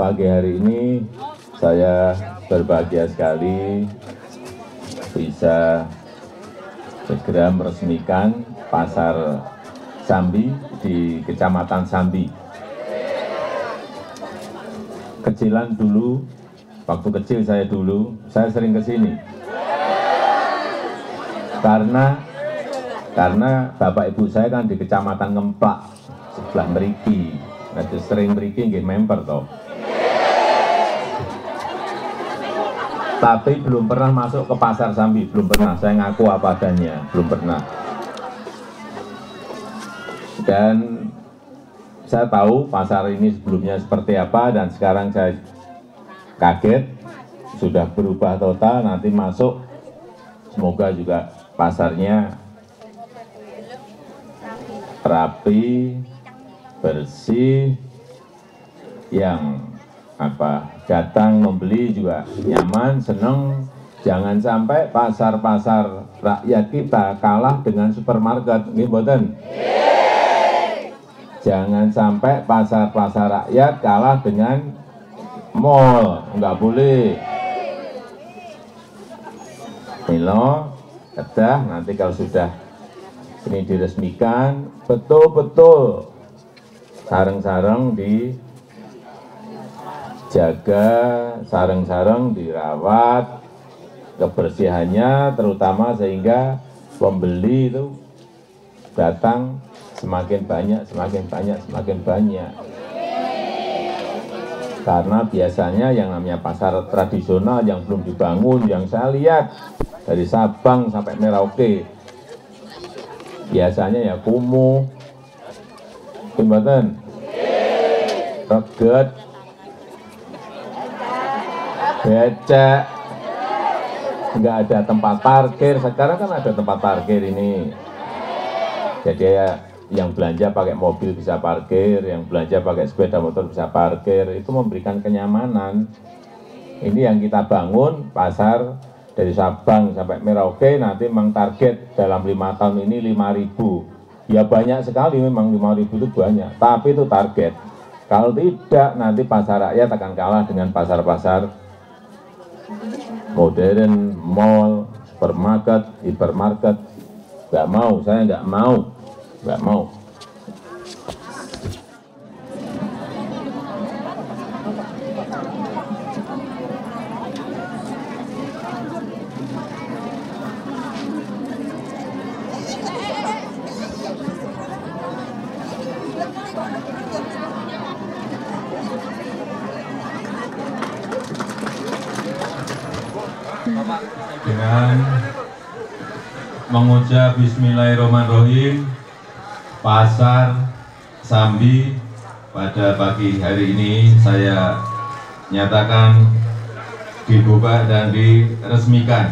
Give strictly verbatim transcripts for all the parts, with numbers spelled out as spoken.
pagi hari ini saya berbahagia sekali bisa segera meresmikan Pasar Sambi di Kecamatan Sambi. Kecilan dulu, waktu kecil saya dulu, saya sering ke sini. Karena karena bapak ibu saya kan di Kecamatan Ngemplak, sebelah Meriki. Nah, sering Meriki nggih member toh. Tapi belum pernah masuk ke Pasar Sambi, belum pernah. Saya ngaku apa adanya, belum pernah. Dan saya tahu pasar ini sebelumnya seperti apa, dan sekarang saya kaget sudah berubah total. Nanti masuk, semoga juga pasarnya rapi, bersih, yang apa datang membeli juga nyaman, senang. Jangan sampai pasar-pasar rakyat kita kalah dengan supermarket, ini mboten. Jangan sampai pasar-pasar rakyat kalah dengan mall, enggak boleh. Milo, kedah, nanti kalau sudah ini diresmikan, betul-betul sareng-sareng dijaga, sareng-sareng dirawat, kebersihannya terutama sehingga pembeli itu datang semakin banyak, semakin banyak, semakin banyak. Karena biasanya yang namanya pasar tradisional yang belum dibangun, yang saya lihat dari Sabang sampai Merauke, biasanya ya kumuh, Timbaten, reget, becek, nggak ada tempat parkir. Sekarang kan ada tempat parkir ini. Jadi ya, yang belanja pakai mobil bisa parkir, yang belanja pakai sepeda motor bisa parkir, itu memberikan kenyamanan. Ini yang kita bangun, pasar dari Sabang sampai Merauke, nanti memang target dalam lima tahun ini lima ribu. Ya banyak sekali, memang lima ribu itu banyak, tapi itu target. Kalau tidak, nanti pasar rakyat akan kalah dengan pasar-pasar modern, mall, supermarket, hipermarket. Nggak mau, saya nggak mau. Nggak mau. Dengan mengucap Bismillahirrahmanirrahim, Pasar Sambi pada pagi hari ini saya nyatakan dibuka dan diresmikan.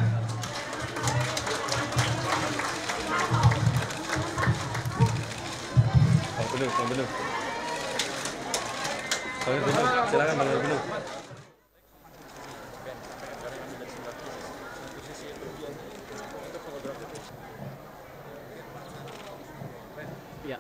Silakan Bang Benuh. Ya.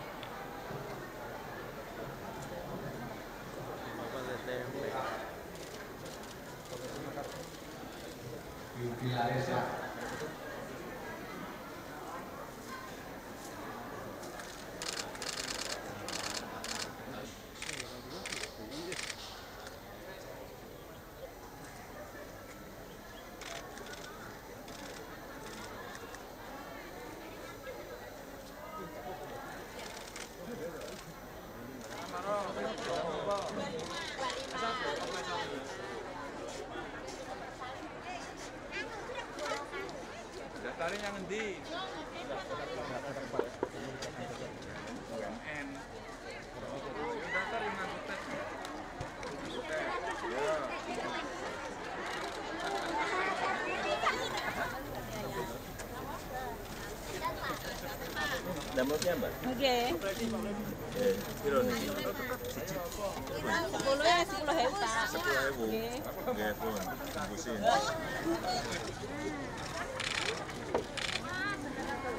Daftarin yang endi? U M N. Daftarin yang tes. Damutnya, Mbak? Oke. Piro niki? sepuluh ya, sepuluh ribu. sepuluh ribu. Nggih, pun. Bungkusin.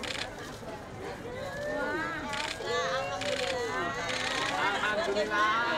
Alhamdulillah.